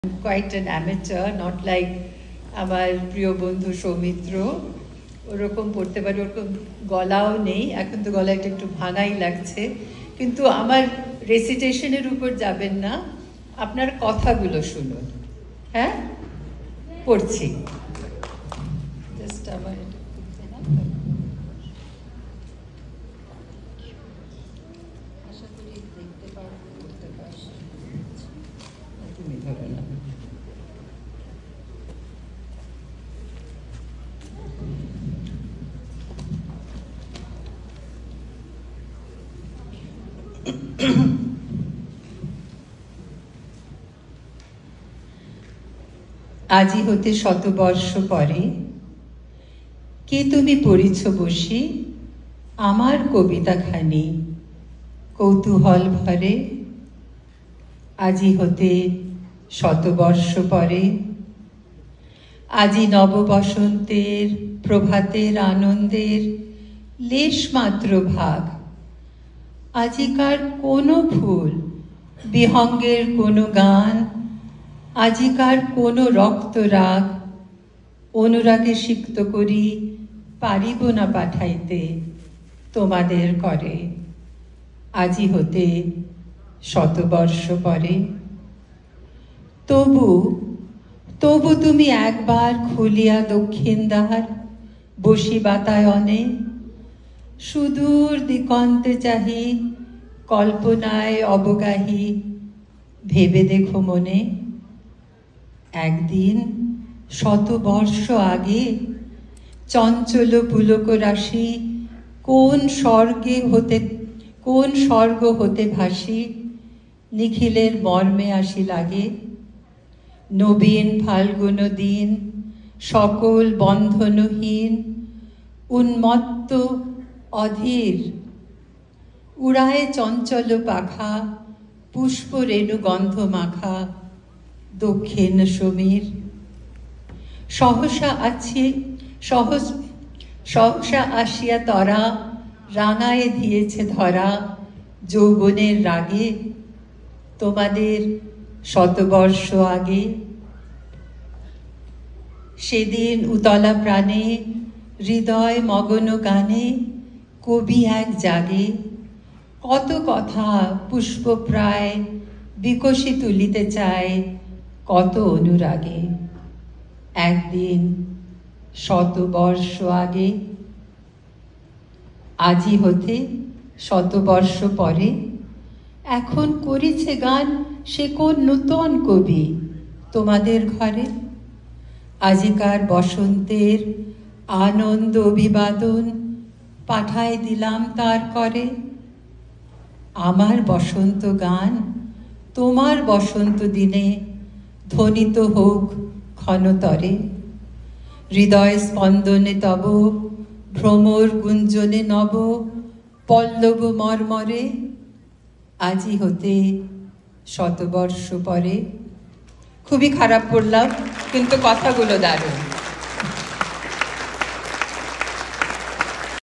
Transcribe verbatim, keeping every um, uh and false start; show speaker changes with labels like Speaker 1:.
Speaker 1: quite an amateur, not like আমার প্রিয় বন্ধু সৌমিত্র ওরকম পড়তে পারে, ওরকম গলাও নেই, এখন তো গলাটা একটু ভাঙাই লাগছে, কিন্তু আমার রেসিটেশনের উপর যাবেন না, আপনার কথাগুলো শুনুন। হ্যাঁ, পড়ছি। জাস্ট আমার আশা করি দেখতে পারবো, বলতে পারছি তুমি ধরো না। আজি হতে শতবর্ষ পরে কে তুমি পড়িছ বসি আমার কবিতাখানি কৌতূহল ভরে। আজি হতে শতবর্ষ পরে আজি নববসন্তের প্রভাতের আনন্দের লেশ মাত্র ভাগ। আজিকার কোনো ফুল বিহঙ্গের কোনো গান, আজিকার কোনো রক্তরাগ অনুরাগে সিক্ত করি পারিব না পাঠাইতে তোমাদের করে। আজি হতে শতবর্ষ পরে তবু তবু তুমি একবার খুলিয়া দক্ষিণ দ্বার বসি বাতায়নে, সুদূর দিগন্তে চাহি কল্পনায় অবগাহী ভেবে দেখো মনে। একদিন শত বর্ষ আগে চঞ্চল পুলক রাশি কোন স্বর্গে হতে কোন স্বর্গ হতে ভাসি নিখিলের মর্মে আসি লাগে। নবীন ফাল্গুন দিন সকল বন্ধনহীন উন্মত্ত অধীর উড়ায় চঞ্চল পাখা পুষ্প রেণু গন্ধ মাখা দক্ষিণ সমীর। সহসা আছে সহস সহসা আসিয়া তরা রাঙায় দিয়েছে ধরা যৌবনের রাগে তোমাদের শতবর্ষ আগে। সেদিন উতলা প্রাণে হৃদয় মগন গানে কবি এক জাগে কত কথা পুষ্প প্রায় বিকশি তুলিতে চায় কত অনুরাগে। একদিন শতবর্ষ আগে আজি হতে শতবর্ষ পরে এখন করিছে গান সে কোন নূতন কবি তোমাদের ঘরে। আজিকার বসন্তের আনন্দ অভিবাদন পাঠায় দিলাম তার করে। আমার বসন্ত গান তোমার বসন্ত দিনে ধ্বনিত হোক ক্ষণতরে। হৃদয় স্পন্দনে তব ভ্রমর গুঞ্জনে নব পল্লব মর্মরে। আজি হতে শতবর্ষ পরে। খুবই খারাপ পড়লাম, কিন্তু কথাগুলো দারুণ।